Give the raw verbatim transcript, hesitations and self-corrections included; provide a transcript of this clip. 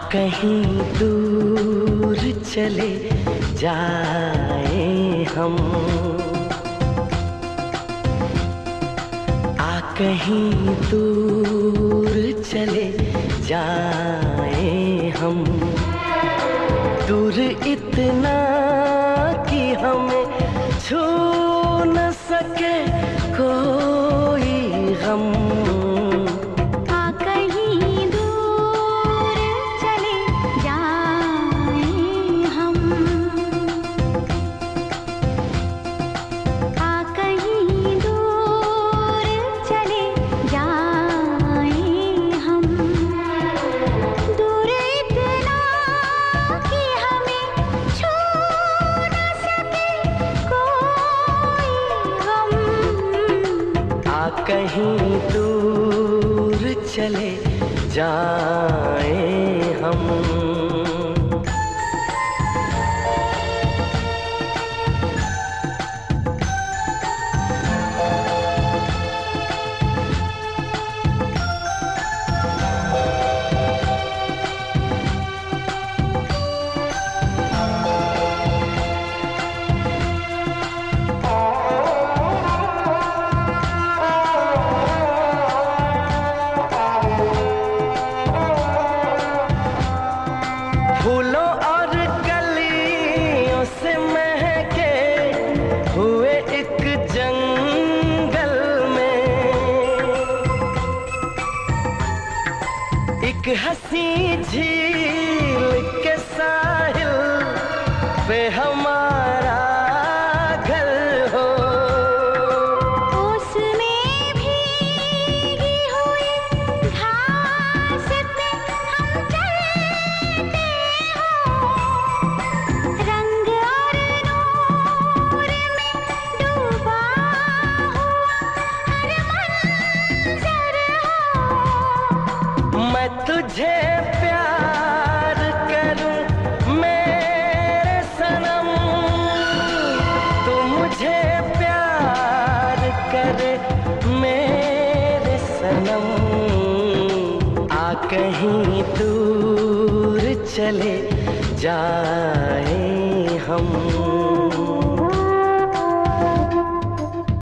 कहीं दूर चले जाए हम, आ कहीं दूर चले जाए हम, दूर इतना कि हमें छू न सके कोई गम। कहीं दूर चले जाए हम। फूलों और कलियों से महके हुए एक जंगल में, एक हंसी झील के साहिल पे हमारा घर हो। उसमें भीगी हुई घास पे हम चलते हो, रंग और नूर में डूबा हुआ हर मंजर हो। मैं तुझे प्यार करूं मेरे सनम, तू मुझे प्यार करे मेरे सनम। आ कहीं दूर चले जाए हम।